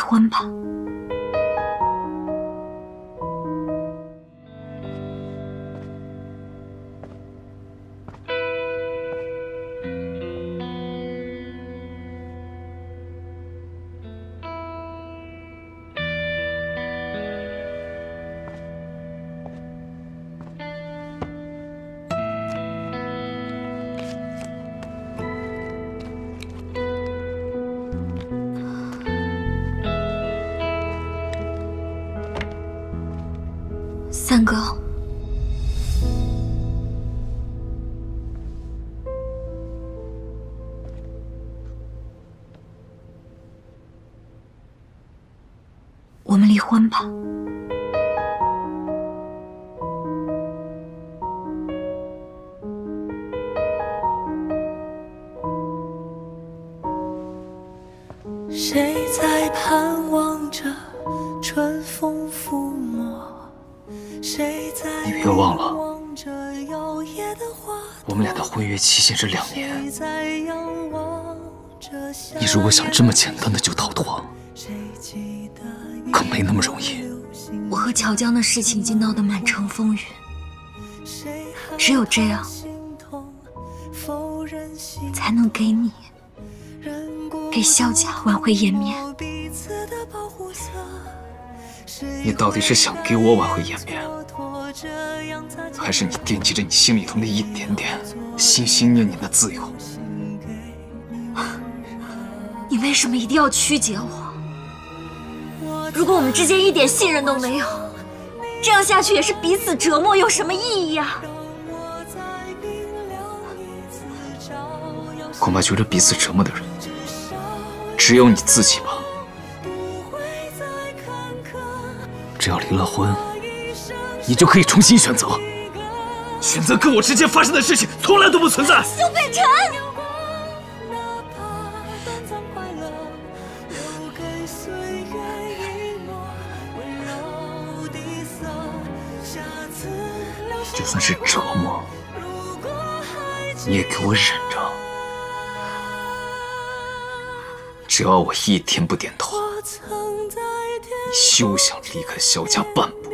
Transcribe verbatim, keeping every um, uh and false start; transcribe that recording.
婚吧。三哥，我们离婚吧。 谁在盼望着春风抚摸？谁在你别忘了， 望着摇曳的花朵？ 我们俩的婚约期限是两年。 谁在仰望着夏你如果想这么简单的就逃脱， 谁记得可没那么容易。 我和乔江的事情已经闹得满城风雨，只有这样，才能给你、给萧家挽回颜面。 你到底是想给我挽回颜面，还是你惦记着你心里头那一点点心心念念的自由？ 你为什么一定要曲解我？如果我们之间一点信任都没有，这样下去也是彼此折磨，有什么意义啊？ 恐怕觉得彼此折磨的人，只有你自己吧。只要离了婚，你就可以重新选择，选择跟我之间发生的事情从来都不存在。 苏北辰， 就算是折磨，你也给我忍着。只要我一天不点头，你休想离开萧家半步。